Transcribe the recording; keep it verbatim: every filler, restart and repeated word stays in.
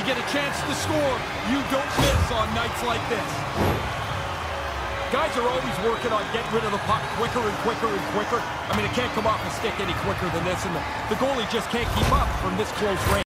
get a chance to score, you don't miss on nights like this. Guys are always working on getting rid of the puck quicker and quicker and quicker. I mean, it can't come off a stick any quicker than this, and the, the goalie just can't keep up from this close range.